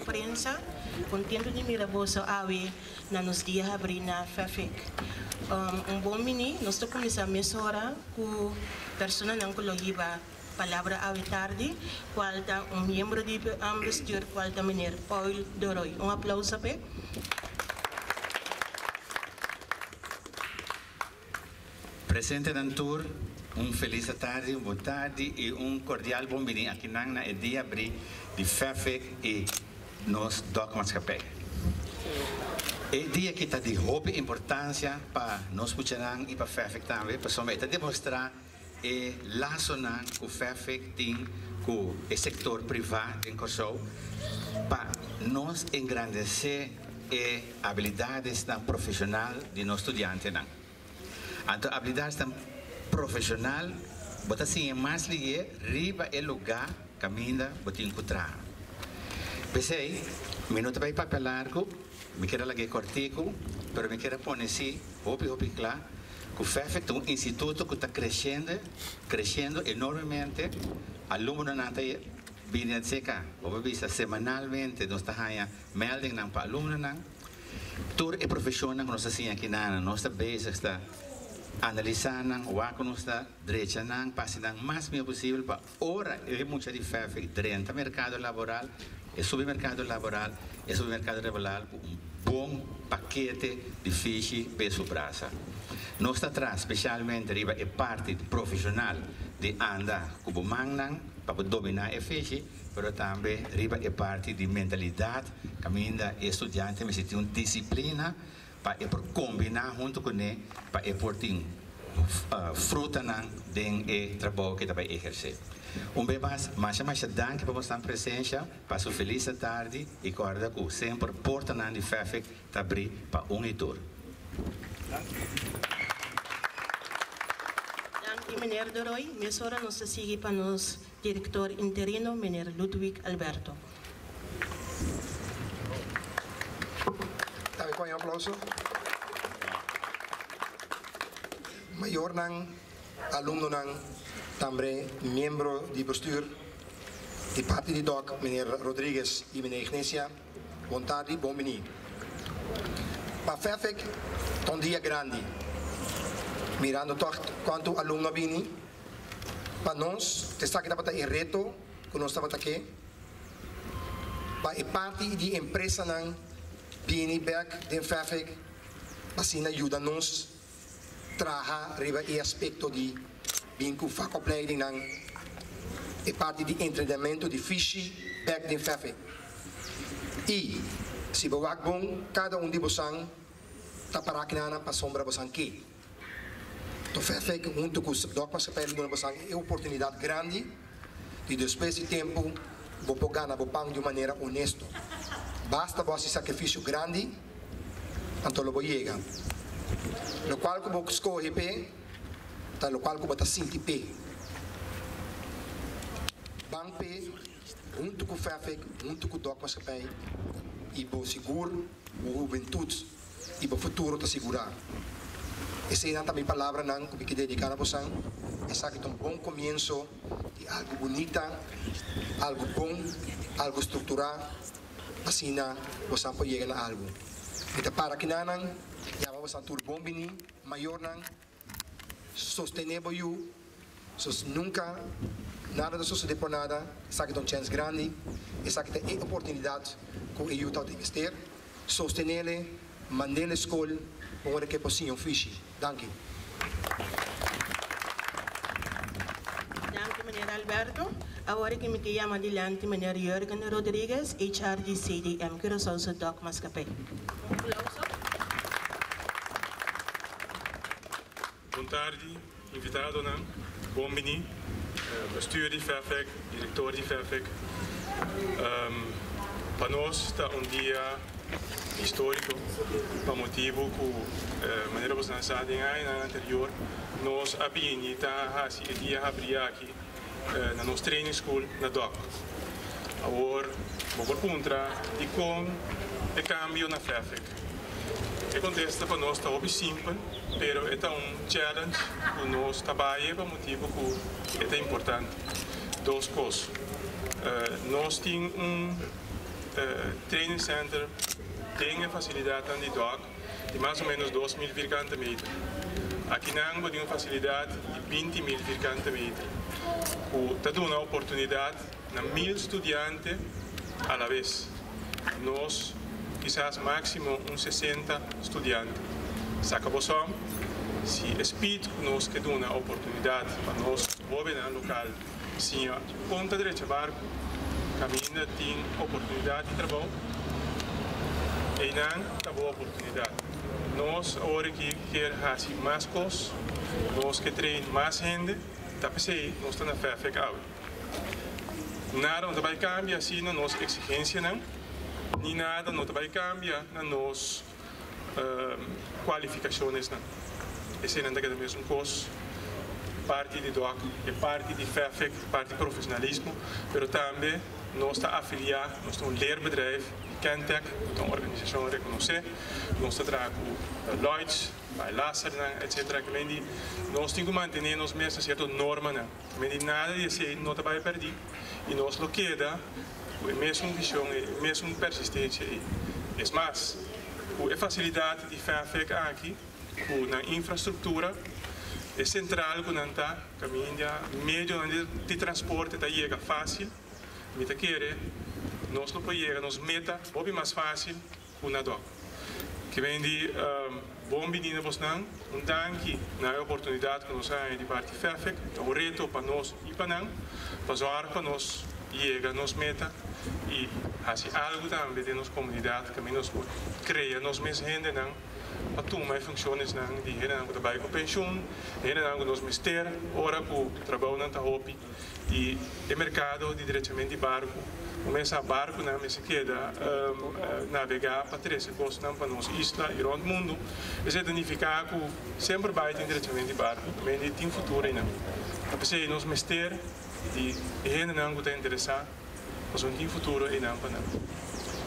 prensa, contento de miraboso ave na nos dias abrir na FEFIC. Bom mini, nós começamos a mesura com pessoa não cologiva palavra ave tarde, qual está membro de bestuur, qual está meneer Paul Doroy. Aplauso para Presidente Dantur, feliz tarde, boa tarde e cordial bom-vindo aqui na dia abrir de FEFIC e nos dogmas capé. É dia que está de roupa importância para nós puxarão e para FEFIC também, para somente demonstrar e laço que o FEFIC tem com o setor privado em Kosovo para nós engrandecer as habilidades profissional de nós estudantes. Então, habilidades profissional, bota assim, mais ligue, riba e lugar, caminha, bota encontrar. Pensei, minuto para ir papel largo, me quero lagi cortico, pero me quero pôr assim, hopi claro, que o FEFIC é instituto que está crescendo enormemente, alunos não têm vindo a secar, ou vista semanalmente, nós estamos melding para alunos, toda a profissão que nós estamos aqui, nós estamos base, analisando o que nós estamos direito, passando o máximo possível para ora é muita de FEFIC dentro do mercado laboral, e submercado laboral, e submercado laboral, bom paquete de fiche para sua praça. Nós estamos atrás, especialmente, a parte profissional de andar como mangnan para dominar a fiche, mas também a parte de mentalidade, caminha estudante, mas tem uma disciplina para combinar junto com ele, para portar fruta do trabalho que vai exercer. Bem mais danke para vossa presença, para sua feliz tarde e guarda que sempre porta de FEFIC para abrir para editor. Dank meneer De Roy. Mesora nos sigue para nos diretor interino, meneer Ludwig Alberto. Dame com um aplauso. Maior aluno também membro de bestuur de parte de DOC, meneer Rodrigues e meneer Ignacia. Boa tarde, bom menino. Para FEFIC, é um dia grande. Mirando quanto aluno vini, para nós, está aqui para o reto que nós estamos aqui. Para a parte de empresa vini back de FEFIC, assim ajuda-nos a trabalhar o aspecto de com facopleiding e parte de treinamento de fiche back de FEFIC. E se você bom, cada de vocês está para a sombra de vocês aqui. Então, FEFIC, junto com os dogmas que pedem de vocês, é uma oportunidade grande de depois de tempo, você ganhar o pão de maneira honesta. Basta você sacrifício grande, então você chega. No qual você escolhe, tá no qual você sente pé. Bang pé, junto com o FEFIC, junto com o dogmas que pedem, e você segura a juventude e o futuro está segurado. Essa é também a palavra que eu dedicar a você. Essa é um bom começo de algo bonito, algo bom, algo estruturado. Assim, você pode chegar a algo. Então, para que já vamos a ter bom bem, maior, sustentável, nunca, nada de suceder por nada. Essa é uma chance grande, essa é uma oportunidade que eu estou a investir, sostener, mandar a escola, para que possa fiche. Danke. Dank meneer Alberto. Agora que me chama adiante meneer Jürgen Rodrigues, HRD CDM, Curaçao Doc Mascapé. Boa tarde, invitado, bom menino, bestuur de FEFIC, diretor de FEFIC. Para nós está dia histórico, por motivo que a maneira como nós estamos no anterior, nós abrimos o dia abrir aqui na nossa training school na DOC. Agora, vou contra de como é cambio na FEFIC. O contexto para nós está bem simples, mas é challenge que nós trabalhamos por motivo que é importante. Duas coisas. Nós temos training center tem a facilidade de DOC de mais ou menos 2.000 virgante metros. Aqui não tem uma facilidade de 20.000 virgante metros. Está dando uma oportunidade a 1.000 estudantes à la vez. Nós, quizás máximo uns 60 estudantes. Sacamos só, se espírito nos que dá uma oportunidade para nós governar local, sim, ponta direita barco, caminha tem oportunidade de trabalho, e não está boa oportunidade. Nós, agora que quer fazer mais coisas, nós que treinem mais gente, está pensando, nós estamos na fé, nada não vai cambiar assim na nossa exigência, não, nem nada não vai cambiar na nossa qualificações, não. Esse não é a mesma coisa. Parte de DOC, é parte de FEFEC, parte de profissionalismo, mas também nós estamos afiliados, nós estamos um leerbedrijf, Kentec, uma organização reconhecida, nós estamos com Lloyds, by Lasser, etc. Nós temos que manter nos mesmos certas normas, nada de ser não vai perder, e nós lo queda, com a mesma visão, a mesma persistência, é mais, com a facilidade de FEFEC aqui, com a infraestrutura, é central quando está caminha, meio de transporte está chega fácil, meta querer, nós não podemos chegar nos meta, bem mais fácil com a DOC. Que vem de bom menino você não, danke na oportunidade que nós temos de parte de FEFEC, um reto para nós e para não, para nós chegar nos meta e fazer algo também de nossa comunidade que nós criamos nos mesmos gente não. Para tomar funções não de gente não trabalha com pensão, gente não nos mister, ora com trabalho não está hopi e o mercado de diretamente de barco, começa a barco não me se queda navegar para 13 costas não para nossa isla e rond mundo, isso significa que sempre vai diretamente de barco, mas tem futuro ainda. Apesar de nos mister e gente não está interessado, mas não tem futuro ainda para não.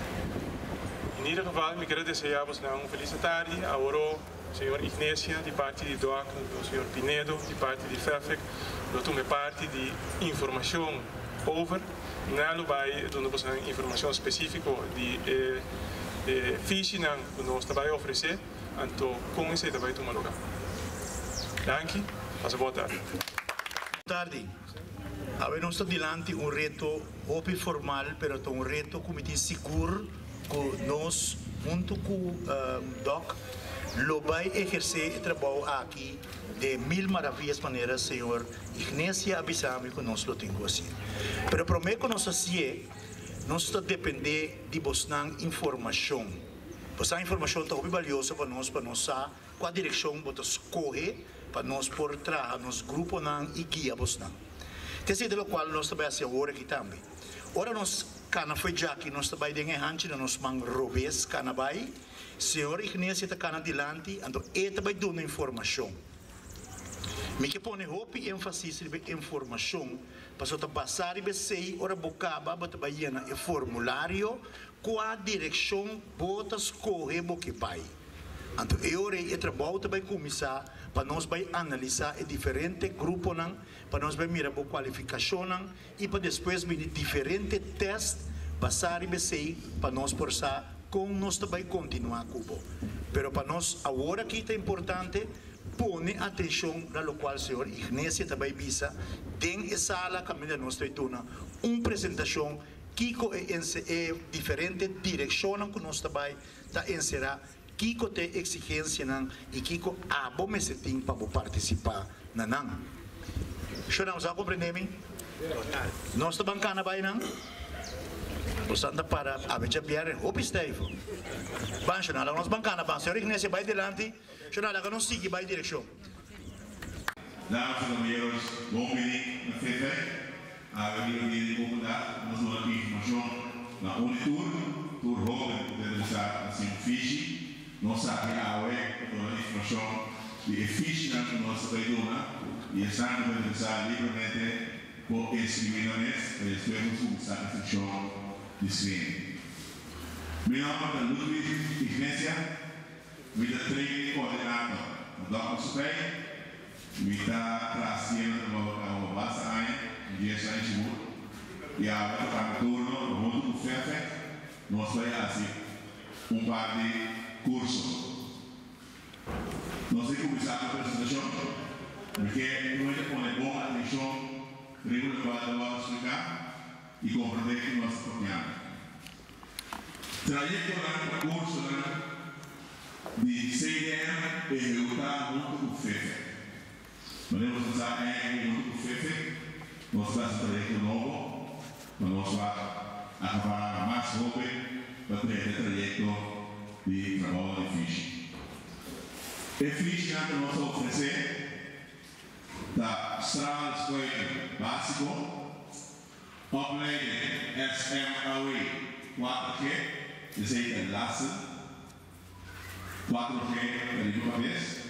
In ieder geval, ik quero desejar um feliz tarde ao senhor Ignacia, de parte de DOC, ao senhor Pinedo, de parte de FEFEC, eu tomei parte de informação over, não vai dar informação específica de fishing que nós vai oferecer, então com isso vai tomar lugar. Danke, passa boa tarde. Boa tarde. Nós estamos diante reto hopi formal, mas um reto como seguro que nós, junto com o DOC, lo vai exercer o trabalho aqui de mil maravilhas maneiras, senhor Ignacia avisame que nós lo temos assim. Mas para mim que nós assim, nós estamos depender de buscar informação. Essa informação está muito valiosa para nós saber qual direção vamos escolher para nós por trabalhar nos grupos e guia buscar. Então, qual nós também assim agora aqui também. Ora nós cana foi já que nós trabalhamos em hanchi na nos mang robes cana vai senhor Ignacia está cana dilante então ele também dá uma informação me que põe hope ênfase sobre informação para o passar e sei ora bocaba bota baiana e formulário com a direção botas corre boque pai então eu e trabalho também começar para nós vai analisar e diferente grupo não para nós vai mirar a qualificação não e para depois vir diferente teste passar e sei para nós forçar como nós também continuar cubo pero para nós agora que é importante pone atenção na qual o senhor Ignacia também visa tem essa sala caminho nós tentuna apresentação que é diferente direção que nós também está encerrar Kiko tem exigência não e Kiko abo me se tem para participar na não. Você não sabe compreender me? Nós estamos bancando vai não? Você anda para a ver piar o pisteivo. Bancho nada nós bancando bancho. Senhor Ignacia vai delante. Você nada que não sigue vai direção. Dames en heren, bom menino na FEFEC. A de popular nós vamos dar informação na Unitur, Robin podemos usar assim fiche. Nós sabemos a informação de eficiência que nós trabalhamos e estamos podemos usar livremente por inscrições para depois usar a função de screening. Meu nome é Ludwig Ignacia, eu sou training coordenador do Dr. Supay, eu estou trazendo a base de dia e a turno junto com o FEFEC, nós vamos fazer par de cursos. Nós vamos começar com a apresentação, porque nós vamos poner boa atenção, vamos explicar e compreender que nós estamos caminhando. Trajeto no curso de CDM executar junto com o FEFE. Nós vamos usar junto com o FEFE, nós vamos fazer um trajeto novo, nós vamos acabar mais rápido para ter o trajeto de trabalho de ficha. E ficha que nós vamos oferecer da estrada de escola básico, opleiding SMAW 4G, dezeita lasse, 4G per uma vez,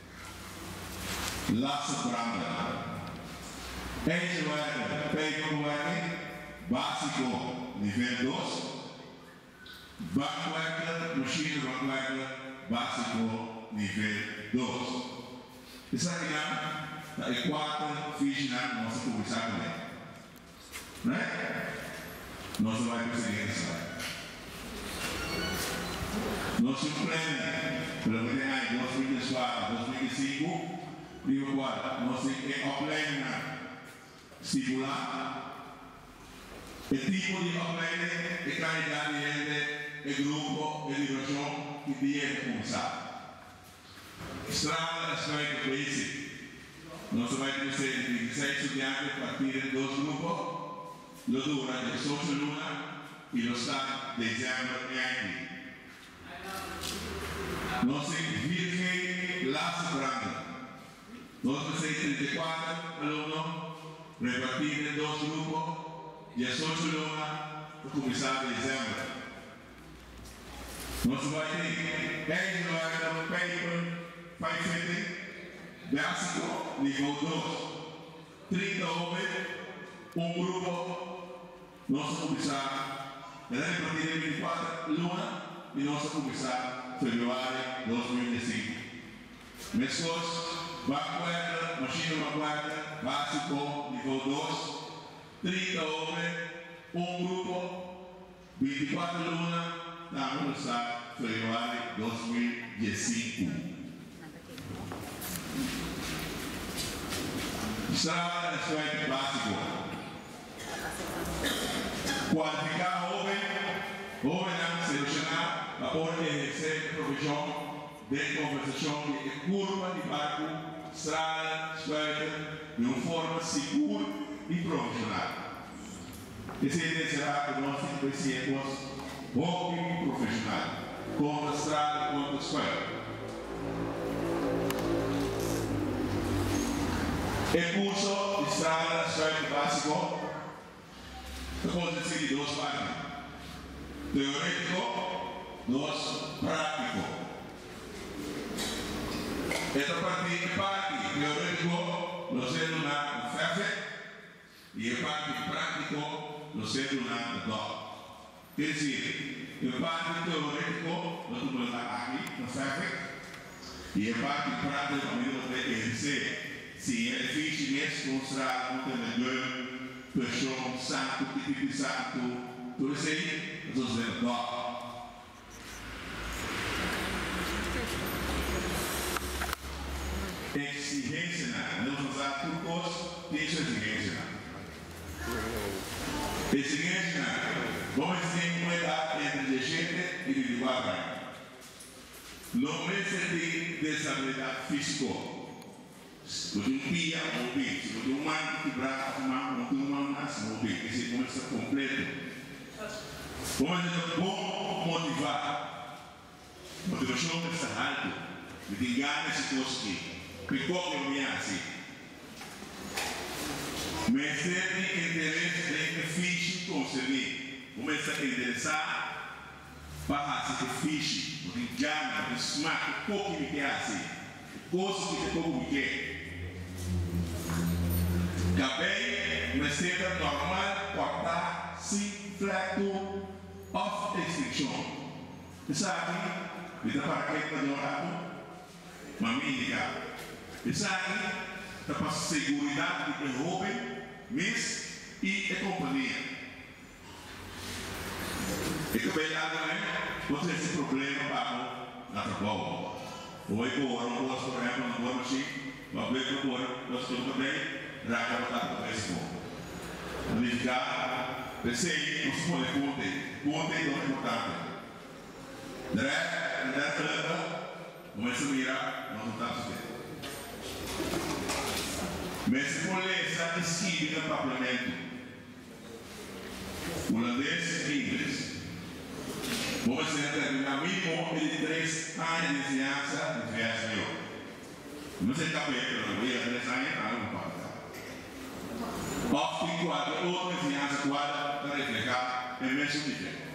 lasse branda. Ex-worker, paperwork, básico, nível 2, backworker, machine backworker, básico, nível 2. Isso aqui é 4 fichas na nossa publicidade também. Né? Nós vamos conseguir isso. Nosso plano, pelo menos em 2004, 2005, nível 4, nós temos que plano estipular o tipo de plano e qualidade de grupo de liberação que deve começar. Estrada Escola Basic. Nós vamos ter 16 estudantes a partir de 2 grupos, lo dura de 18 lunas e lo está de dezembro e aqui. Nós temos virgem laço grande. Nós temos 34 alunos repartidos em 2 grupos, 18 lunas para começar em dezembro. Nós vamos ter 10 lunas no paper, 550, básico, nível 2, 30 homens, grupo, nós vamos começar a partir de 24 lunas e nós vamos começar em fevereiro de 2005. Mescos, backworker, machine backworker, básico, nível 2, 30 homens, grupo, 24 lunas, nós vamos começar em fevereiro de 2015. Estrada Escola Básico. Qualificar jovem a selecionar para poder exercer a profissão de conversação de curva de barco, estrada, escola, de uma forma segura e profissional. Esse será que nós conhecemos jovem e profissional, contra a estrada, contra a escola. O curso de estrada Escola Básico pode ser de 2 partes: teórico, 2 prático. Esta parte teórico lo sei na FEFE e a parte prático lo sei na DOC. Quer dizer, a parte teórico lo temos aqui na FEFE e a parte prática lo exercer. Se é difícil mesmo mostrar um treinador, pessoa, santo, tipo santo, tudo isso aí, nós vamos ver lá. Exigência, nós vamos usar por curso, tem exigência. Exigência, vamos dizer uma idade entre 17 e 24 anos. No mês de desabilidade física, se você pia ou bem, se você manda que braço, uma máxima ou bem, esse começa completo. Vamos dizer, bom motivar. Motivação é essa alta, de ganhar esse curso aqui, porque eu me assim. Mas tem interesse em que fiche conseguir. Começa a interessar para fazer fiche, porque ganha, porque smart, pouco me quer assim. Curso que tem pouco me quer. Acabei, mas sempre normal, cortar, sim, fleto, off extinction. Isso aqui, está para quem melhorado, uma mídia. Isso aqui, está para segurança de jovem, miss e a companhia. Ik heb bij anderen, wat is het probleem naar het bouwen? Hoe ik hoor, een boos voor hem, een boormachine, maar blijft ook hoor, dat is toch een beetje, raakt dat wat aan het best voor. Dan is het daar, we zeggen, ons moet ik ponte is nog importante. De rest, en dat gelukkig, om mensen meer aan het afzetten. Mensen moeten lezen en schrijven in het parlement. Holandês e inglês. Vamos terminar mínimo de 3 anos de ensinança em diversos idiomas. Não sei capítulo, não ia 3 anos, não pode. Of 4 outra ensinança quadra para refletir em mesmo nível.